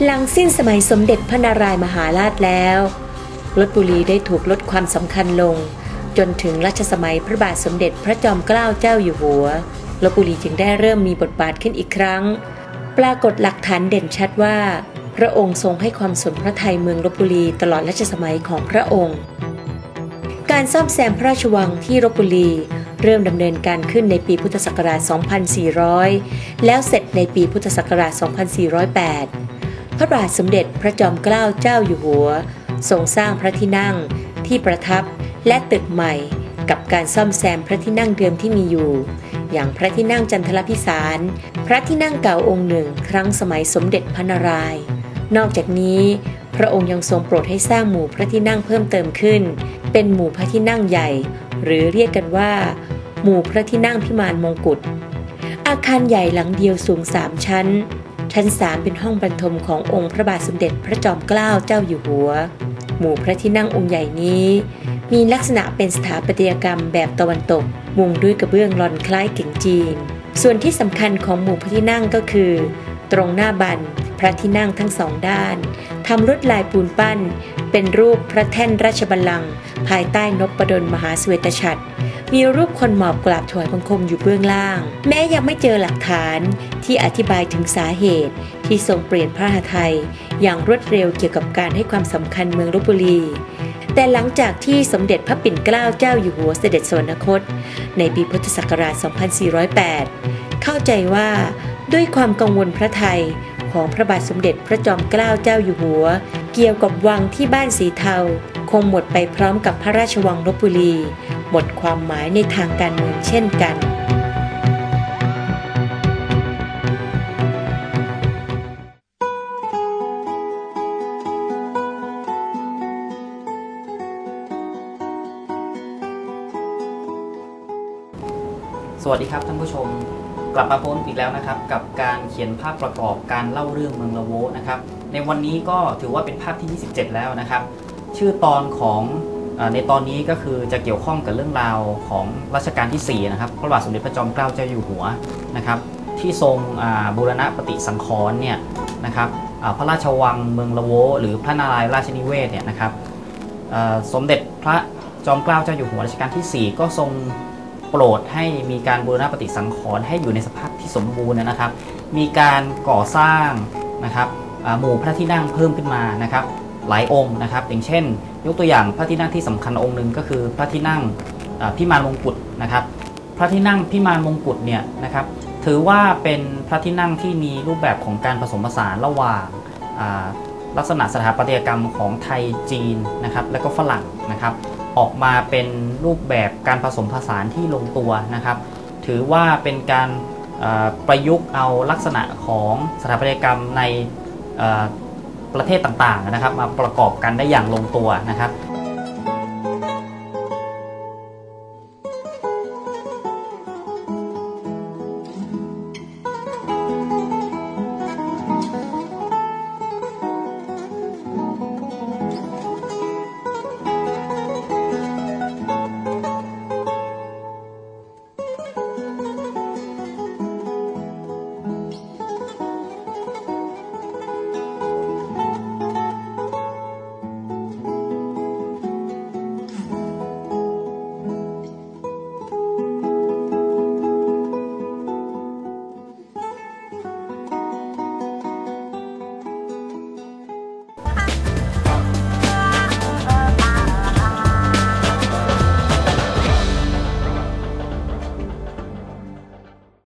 หลังสิ้นสมัยสมเด็จพระนารายมหาราชแล้วลพบุรีได้ถูกลดความสำคัญลงจนถึงรัชสมัยพระบาทสมเด็จพระจอมเกล้าเจ้าอยู่หัวลพบุรีจึงได้เริ่มมีบทบาทขึ้นอีกครั้งปรากฏหลักฐานเด่นชัดว่าพระองค์ทรงให้ความสนพระทัยเมืองลพบุรีตลอดรัชสมัยของพระองค์การซ่อมแซมพระราชวังที่ลพบุรีเริ่มดำเนินการขึ้นในปีพุทธศักราช 2400 แล้วเสร็จในปีพุทธศักราช 2408 พระบาทสมเด็จพระจอมเกล้าเจ้าอยู่หัวทรงสร้างพระที่นั่งที่ประทับและตึกใหม่กับการซ่อมแซมพระที่นั่งเดิมที่มีอยู่อย่างพระที่นั่งจันทรพิสารพระที่นั่งเก่าองค์หนึ่งครั้งสมัยสมเด็จพระนารายณ์นอกจากนี้พระองค์ยังทรงโปรดให้สร้างหมู่พระที่นั่งเพิ่มเติมขึ้นเป็นหมู่พระที่นั่งใหญ่หรือเรียกกันว่าหมู่พระที่นั่งพิมานมงกุฎอาคารใหญ่หลังเดียวสูง3 ชั้นชั้น3เป็นห้องบรรทมขององค์พระบาทสมเด็จพระจอมเกล้าเจ้าอยู่หัวหมู่พระที่นั่งองค์ใหญ่นี้มีลักษณะเป็นสถาปัตยกรรมแบบตะวันตกมุงด้วยกระเบื้องลอนคล้ายเก๋งจีนส่วนที่สำคัญของหมู่พระที่นั่งก็คือตรงหน้าบันพระที่นั่งทั้ง2 ด้านทำลวดลายปูนปั้นเป็นรูปพระแท่นราชบัลลังก์ภายใต้นพดลมหาเสวตฉัตรมีรูปคนหมอบกราบถวายบังคมอยู่เบื้องล่างแม้ยังไม่เจอหลักฐานที่อธิบายถึงสาเหตุที่ทรงเปลี่ยนพระหทัยอย่างรวดเร็วเกี่ยวกับการให้ความสำคัญเมืองลพบุรีแต่หลังจากที่สมเด็จพระปิ่นเกล้าเจ้าอยู่หัวเสด็จสวรรคตในปีพุทธศักราช 2408 เข้าใจว่าด้วยความกังวลพระทัยของพระบาทสมเด็จพระจอมเกล้าเจ้าอยู่หัวเกี่ยวกับวังที่บ้านสีเทาคงหมดไปพร้อมกับพระราชวังลพบุรีหมดความหมายในทางการเมืองเช่นกันสวัสดีครับท่านผู้ชมกลับมาพบอีกแล้วนะครับกับการเขียนภาพประกอบการเล่าเรื่องเมืองละโวนะครับในวันนี้ก็ถือว่าเป็นภาพที่ 27 แล้วนะครับชื่อตอนของในตอนนี้ก็คือจะเกี่ยวข้องกับเรื่องราวของรัชกาลที่4นะครับพระบาทสมเด็จพระจอมเกล้าเจ้าอยู่หัวนะครับที่ทรงบูรณะปฏิสังขรณ์เนี่ยนะครับพระราชวังเมืองละโวหรือพระนารายณ์ราชนิเวศเนี่ยนะครับสมเด็จพระจอมเกล้าเจ้าอยู่หัวรัชกาลที่4ก็ทรงโปรดให้มีการบูรณะปฏิสังขรณ์ให้อยู่ในสภาพที่สมบูรณ์นะครับมีการก่อสร้างนะครับหมู่พระที่นั่งเพิ่มขึ้นมานะครับหลายองค์นะครับอย่างเช่นยกตัวอย่างพระที่นั่งที่สำคัญองค์หนึ่งก็คือพระที่นั่งพิมานมงกุฎนะครับพระที่นั่งพิมานมงกุฎเนี่ยนะครับถือว่าเป็นพระที่นั่งที่มีรูปแบบของการผสมผสานระหว่างลักษณะสถาปัตยกรรมของไทยจีนนะครับและก็ฝรั่งนะครับออกมาเป็นรูปแบบการผสมผสานที่ลงตัวนะครับถือว่าเป็นการประยุกต์เอาลักษณะของสถาปัตยกรรมในประเทศต่างๆนะครับมาประกอบกันได้อย่างลงตัวนะครับ